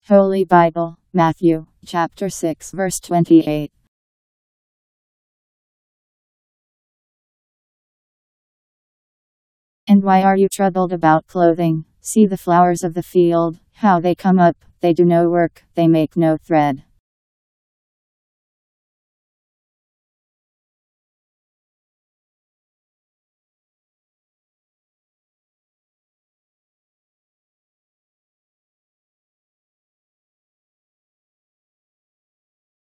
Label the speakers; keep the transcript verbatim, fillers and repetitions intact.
Speaker 1: Holy Bible, Matthew, chapter six, verse twenty-eight. And why are you troubled about clothing? See the flowers of the field, how they come up, they do no work, they make no thread.